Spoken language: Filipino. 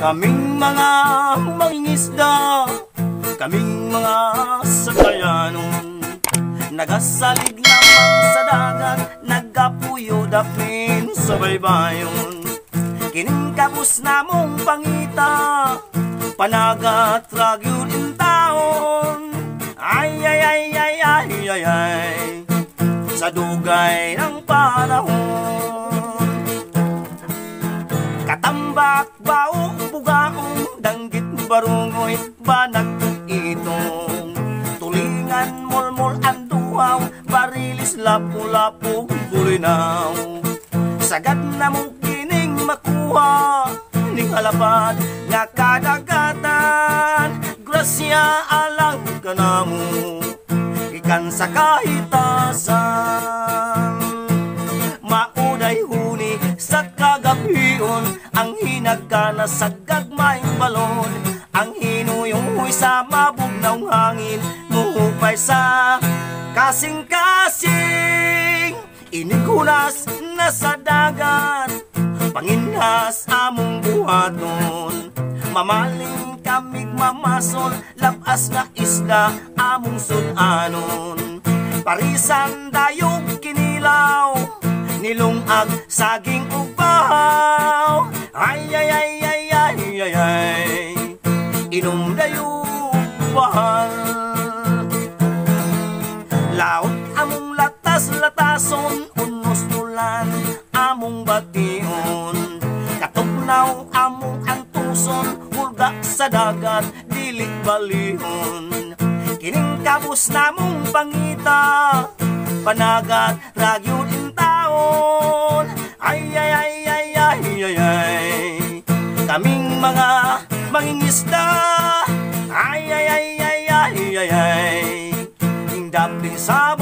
Kaming mga mangingisda, kaming mga sakayanon, nagasalig lamang sa dagat, nagapuyo dapin sa baybayon. Kining kabus namong pangita, panagat ragyod in taon. Ay ay ay ay ay ay ay, sa dugay ng panahon. Katambak baong bugaong, danggit barungoy, banag itong tulingan molmol ang duhaw, barilis lapu-lapu bulinaw. Sagad na mo kining makuha, ning halapad nga kadagatan, grasya alang ka na mo, ikan sa kahitasan. Mauday huni sa kagabion, ang hinagkana sa gagmayng balon, ang hinuyong sa mabugnaw hangin, muhupay sa kasing-kasing. Inigunas na sa dagat, panginhas among buhaton, mamaling kamig mamasol, labas nga isda among sudanon. Parisan dayog kinilaw, nilungag saging upaw. Ay ay ay ay ay ay ay, inom dayog bahal. Laot among latas-latason, unos tulan among bation, katugnaw among antuson, hulga sa dagat dili balihon. Kining kabus namong pangita, panagat ragyod in taon. Ay ay ay ay ay ay ay, kaming mga mangingisda. Ay ay ay ay ay ay ay, daplin sa